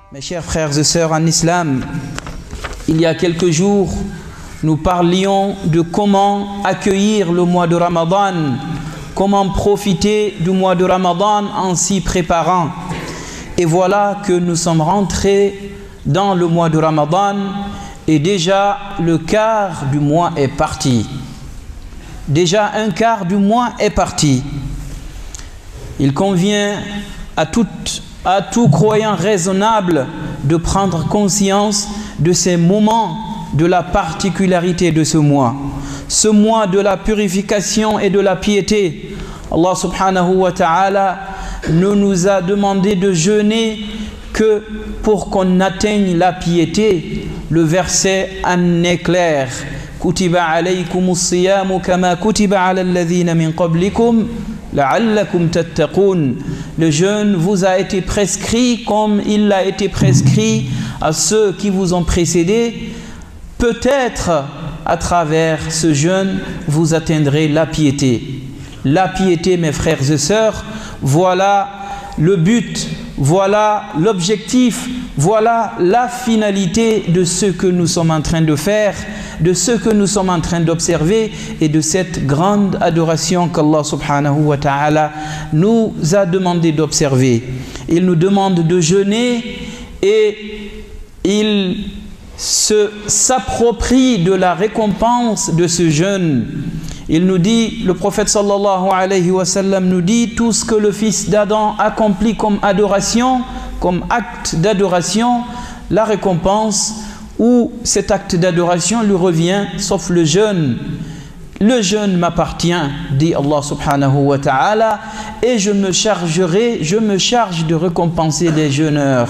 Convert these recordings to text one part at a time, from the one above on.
Mes chers frères et sœurs en islam, il y a quelques jours, nous parlions de comment accueillir le mois de Ramadan, comment profiter du mois de Ramadan en s'y préparant. Et voilà que nous sommes rentrés dans le mois de Ramadan et déjà le quart du mois est parti. Déjà un quart du mois est parti. Il convient à tout croyant raisonnable de prendre conscience de ces moments, de la particularité de ce mois de la purification et de la piété. Allah subhanahu wa ta'ala ne nous a demandé de jeûner que pour qu'on atteigne la piété. Le verset en est clair. Kutiba alaykumus siyamu kama kutiba ala alladhina min qablikum la'allakum tattaqun. Le jeûne vous a été prescrit comme il a été prescrit à ceux qui vous ont précédés. Peut-être à travers ce jeûne vous atteindrez la piété. La piété, mes frères et sœurs, voilà le but, voilà l'objectif, voilà la finalité de ce que nous sommes en train de faire, de ce que nous sommes en train d'observer et de cette grande adoration qu'Allah subhanahu wa ta'ala nous a demandé d'observer. Il nous demande de jeûner et il s'approprie de la récompense de ce jeûne. Il nous dit, le prophète sallallahu alayhi wa sallam nous dit, tout ce que le fils d'Adam accomplit comme adoration, comme acte d'adoration, la récompense ou cet acte d'adoration lui revient, sauf le jeûne. Le jeûne m'appartient, dit Allah subhanahu wa ta'ala, et je me charge de récompenser les jeûneurs.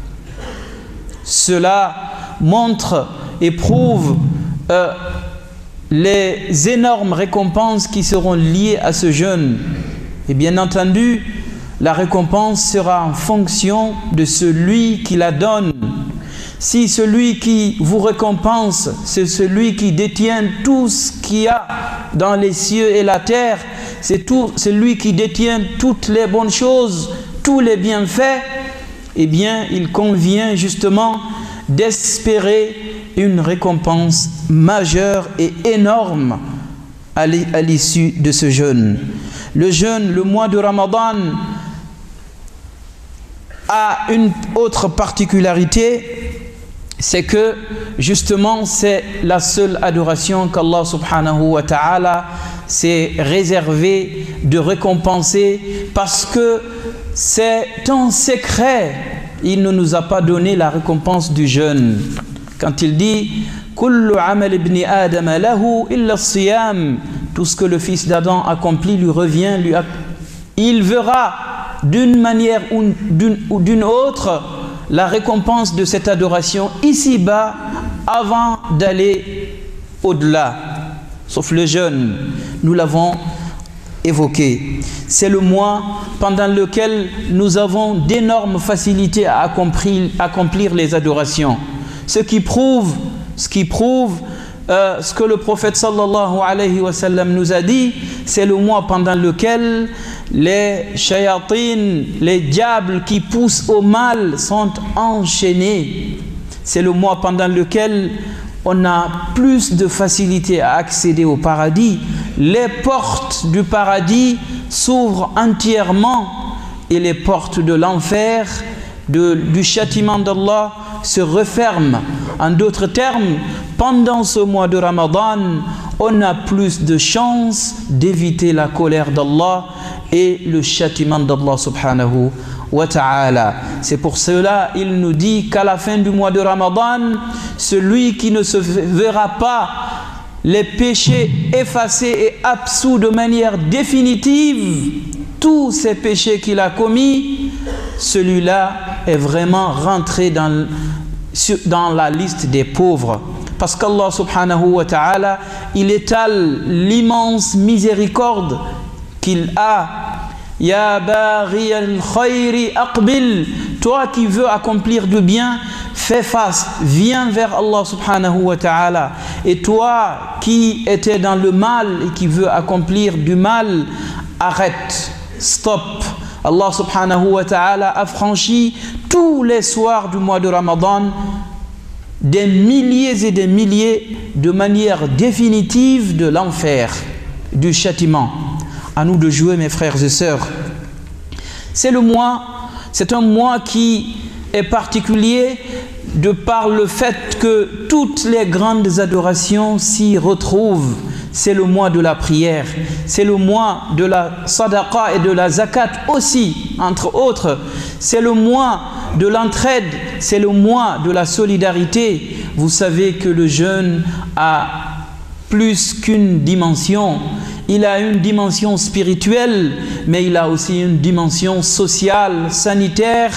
Cela montre et prouve les énormes récompenses qui seront liées à ce jeûne. Et bien entendu, la récompense sera en fonction de celui qui la donne. Si celui qui vous récompense, c'est celui qui détient tout ce qu'il y a dans les cieux et la terre, c'est celui qui détient toutes les bonnes choses, tous les bienfaits, eh bien il convient justement d'espérer une récompense majeure et énorme à l'issue de ce jeûne. Le jeûne, le mois de Ramadan, a une autre particularité, c'est que justement c'est la seule adoration qu'Allah subhanahu wa ta'ala s'est réservé de récompenser parce que c'est un secret. Il ne nous a pas donné la récompense du jeûne. Quand il dit Kullu amal ibn Adam lahu illa as-siyam, tout ce que le fils d'Adam accomplit lui revient, il verra d'une manière ou d'une autre la récompense de cette adoration ici-bas avant d'aller au-delà. Sauf le jeûne, nous l'avons évoqué. C'est le mois pendant lequel nous avons d'énormes facilités à accomplir les adorations. Ce qui prouve ce que le prophète sallallahu alayhi wa sallam nous a dit, c'est le mois pendant lequel les shayatines, les diables qui poussent au mal sont enchaînés. C'est le mois pendant lequel on a plus de facilité à accéder au paradis. Les portes du paradis s'ouvrent entièrement et les portes de l'enfer, du châtiment d'Allah se referment. En d'autres termes, pendant ce mois de Ramadan, on a plus de chances d'éviter la colère d'Allah et le châtiment d'Allah subhanahu wa ta'ala. C'est pour cela il nous dit qu'à la fin du mois de Ramadan, celui qui ne se verra pas les péchés effacés et absous de manière définitive, tous ces péchés qu'il a commis, celui-là est vraiment rentré dans la liste des pauvres. Parce qu'Allah subhanahu wa ta'ala, il étale l'immense miséricorde qu'il a. Ya baghi al-khayri aqbil, toi qui veux accomplir du bien, fais face, viens vers Allah subhanahu wa ta'ala. Et toi qui étais dans le mal et qui veux accomplir du mal, arrête, stop. Allah subhanahu wa ta'ala a franchi tous les soirs du mois de Ramadan, des milliers et des milliers de manière définitive de l'enfer, du châtiment. À nous de jouer, mes frères et sœurs. C'est un mois qui est particulier de par le fait que toutes les grandes adorations s'y retrouvent. C'est le mois de la prière, c'est le mois de la sadaqa et de la zakat aussi, entre autres. C'est le mois de l'entraide, c'est le mois de la solidarité. Vous savez que le jeûne a plus qu'une dimension. Il a une dimension spirituelle, mais il a aussi une dimension sociale, sanitaire,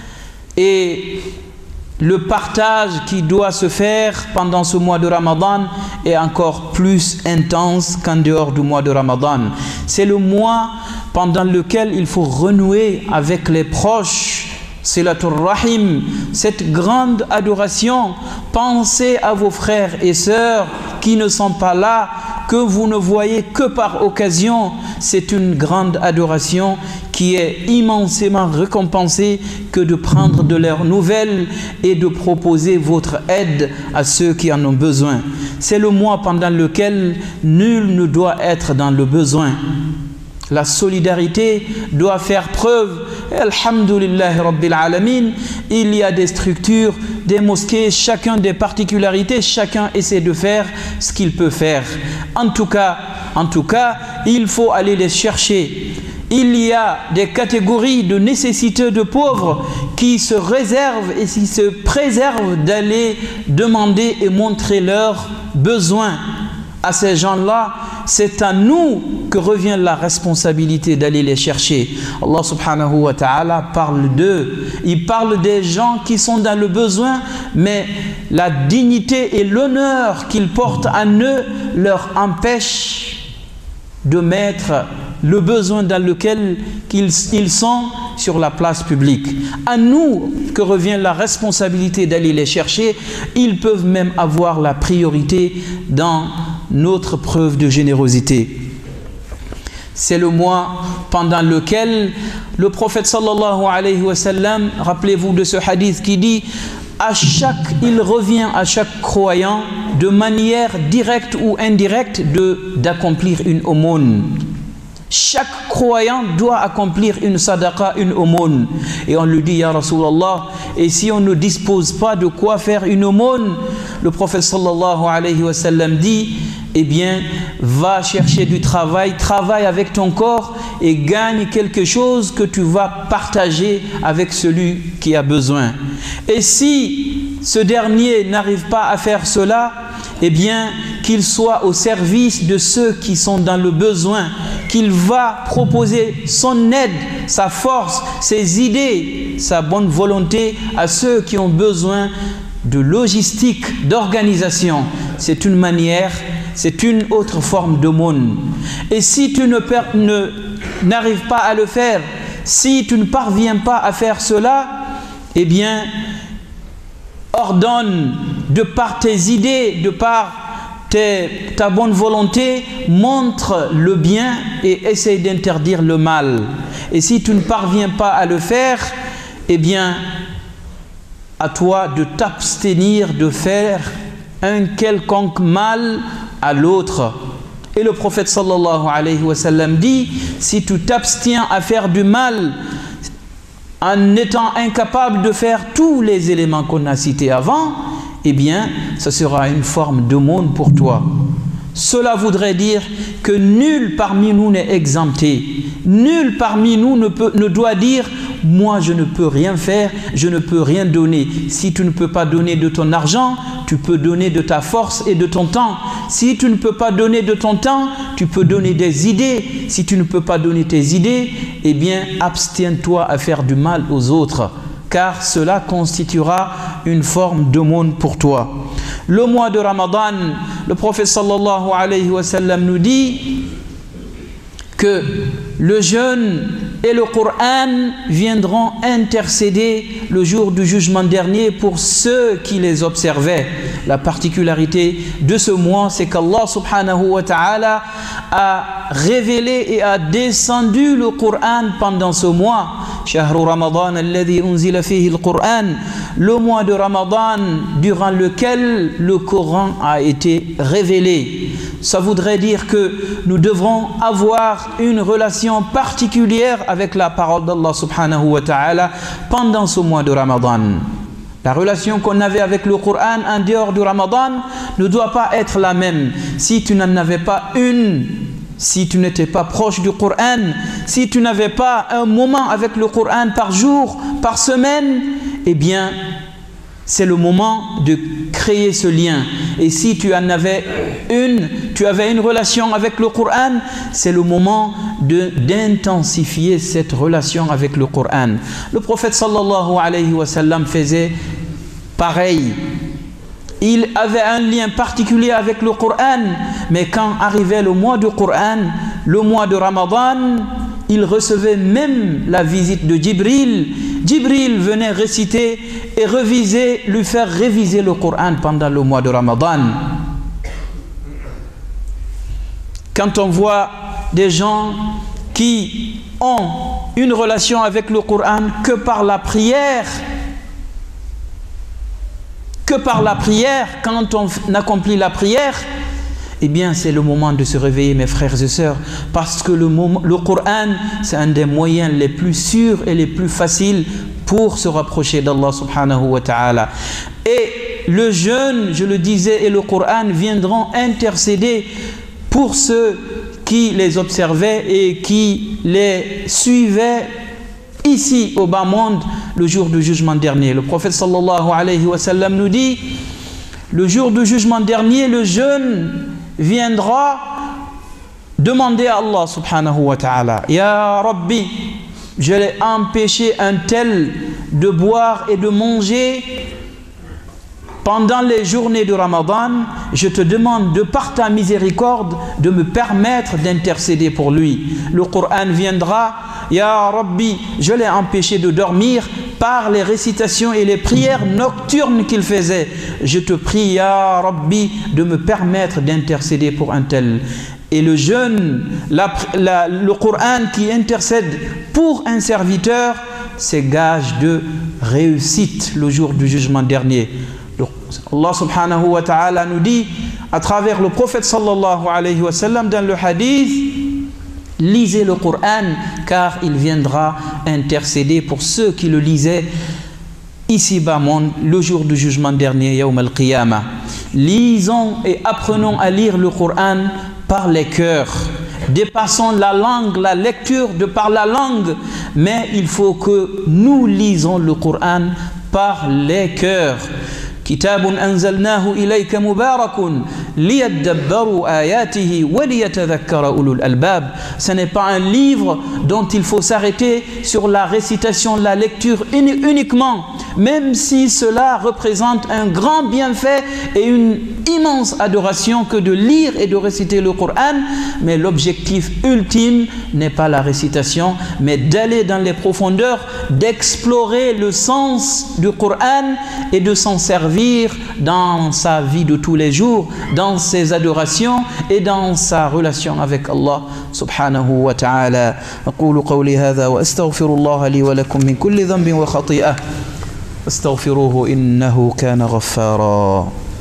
et le partage qui doit se faire pendant ce mois de Ramadan est encore plus intense qu'en dehors du mois de Ramadan. C'est le mois pendant lequel il faut renouer avec les proches. Silatul Rahim, cette grande adoration. Pensez à vos frères et sœurs qui ne sont pas là, que vous ne voyez que par occasion. C'est une grande adoration qui est immensément récompensée que de prendre de leurs nouvelles et de proposer votre aide à ceux qui en ont besoin. C'est le mois pendant lequel nul ne doit être dans le besoin. La solidarité doit faire preuve. Alhamdulillah Rabbil Alamin. Il y a des structures, des mosquées, chacun des particularités, chacun essaie de faire ce qu'il peut faire. En tout cas, il faut aller les chercher. Il y a des catégories de nécessiteux, de pauvres qui se réservent et qui se préservent d'aller demander et montrer leurs besoins. À ces gens-là, c'est à nous que revient la responsabilité d'aller les chercher. Allah subhanahu wa ta'ala parle d'eux. Il parle des gens qui sont dans le besoin, mais la dignité et l'honneur qu'ils portent en eux leur empêchent de mettre le besoin dans lequel ils sont sur la place publique. À nous que revient la responsabilité d'aller les chercher. Ils peuvent même avoir la priorité dans notre preuve de générosité. C'est le mois pendant lequel le prophète sallallahu alayhi wa sallam, rappelez-vous de ce hadith qui dit, il revient à chaque croyant de manière directe ou indirecte d'accomplir une aumône. Chaque croyant doit accomplir une sadaqa, une aumône. Et on lui dit, ya Rasulallah, et si on ne dispose pas de quoi faire une aumône, le prophète sallallahu alayhi wa sallam dit, eh bien, va chercher du travail, travaille avec ton corps et gagne quelque chose que tu vas partager avec celui qui a besoin. Et si ce dernier n'arrive pas à faire cela, eh bien, qu'il soit au service de ceux qui sont dans le besoin, qu'il va proposer son aide, sa force, ses idées, sa bonne volonté à ceux qui ont besoin de logistique, d'organisation. C'est une manière, c'est une autre forme d'aumône. Et si tu n'arrives pas à le faire, si tu ne parviens pas à faire cela, eh bien, ordonne de par tes idées, de par ta bonne volonté, montre le bien et essaye d'interdire le mal. Et si tu ne parviens pas à le faire, eh bien, à toi de t'abstenir de faire un quelconque mal à l'autre. Et le prophète sallallahu alayhi wa sallam dit, si tu t'abstiens à faire du mal en étant incapable de faire tous les éléments qu'on a cités avant, eh bien, ce sera une forme d'aumône pour toi. Cela voudrait dire que nul parmi nous n'est exempté. Nul parmi nous ne doit dire « moi je ne peux rien faire, je ne peux rien donner ». Si tu ne peux pas donner de ton argent, tu peux donner de ta force et de ton temps. Si tu ne peux pas donner de ton temps, tu peux donner des idées. Si tu ne peux pas donner tes idées, eh bien abstiens-toi à faire du mal aux autres, car cela constituera une forme d'aumône pour toi. Le mois de Ramadan, le prophète sallallahu alayhi wa sallam nous dit que le jeûne et le Coran viendront intercéder le jour du jugement dernier pour ceux qui les observaient. La particularité de ce mois, c'est qu'Allah subhanahu wa ta'ala a révélé et a descendu le Coran pendant ce mois. Shahru Ramadan alladhi unzila fihi al-Qur'an, le mois de Ramadan durant lequel le Coran a été révélé. Ça voudrait dire que nous devrons avoir une relation particulière avec la parole d'Allah subhanahu wa ta'ala pendant ce mois de Ramadan. La relation qu'on avait avec le Coran en dehors du Ramadan ne doit pas être la même. Si tu n'en avais pas une, si tu n'étais pas proche du Coran, si tu n'avais pas un moment avec le Coran par jour, par semaine, eh bien, c'est le moment de créer ce lien. Et si tu en avais tu avais une relation avec le Coran, c'est le moment d'intensifier cette relation avec le Coran. Le prophète sallallahu alayhi wa sallam faisait pareil. Il avait un lien particulier avec le Coran, mais quand arrivait le mois du Coran, le mois de Ramadan, il recevait même la visite de Jibril. Jibril venait réciter et lui faire réviser le Coran pendant le mois de Ramadan. Quand on voit des gens qui ont une relation avec le Coran que par la prière, quand on accomplit la prière, eh bien c'est le moment de se réveiller, mes frères et sœurs, parce que le Coran, c'est un des moyens les plus sûrs et les plus faciles pour se rapprocher d'Allah subhanahu wa ta'ala. Et le jeûne, je le disais, et le Coran viendront intercéder pour ceux qui les observaient et qui les suivaient ici au bas monde le jour du jugement dernier. Le prophète sallallahu alayhi wa sallam nous dit, le jour du jugement dernier, le jeûne viendra demander à Allah subhanahu wa ta'ala, Ya Rabbi, je l'ai empêché un tel de boire et de manger pendant les journées de Ramadan, je te demande de par ta miséricorde de me permettre d'intercéder pour lui. Le Coran viendra, Ya Rabbi, je l'ai empêché de dormir par les récitations et les prières nocturnes qu'il faisait. Je te prie, Ya Rabbi, de me permettre d'intercéder pour un tel. Et le jeûne, le Coran qui intercède pour un serviteur, c'est gage de réussite le jour du jugement dernier. Allah subhanahu wa ta'ala nous dit à travers le prophète sallallahu alayhi wa sallam dans le hadith, lisez le Coran car il viendra intercéder pour ceux qui le lisaient ici-bas monde le jour du jugement dernier, Yawm al-Qiyamah. Lisons et apprenons à lire le Coran par les cœurs. Dépassons la langue, la lecture de par la langue, mais il faut que nous lisons le Coran par les cœurs. كتاب أنزلناه إليك مبارك ليدبروا آياته وليتذكر أولو الألباب. Ce n'est pas un livre dont il faut s'arrêter sur la récitation, la lecture uniquement, même si cela représente un grand bienfait et une immense adoration que de lire et de réciter le Coran, mais l'objectif ultime n'est pas la récitation, mais d'aller dans les profondeurs, d'explorer le sens du Coran et de s'en servir dans sa vie de tous les jours, dans ses adorations et dans sa relation avec Allah subhanahu wa ta'ala. أقول قولي هذا وأستغفر الله لي ولكم من كل ذنب وخطيئة استغفروه إنه كان غفارا.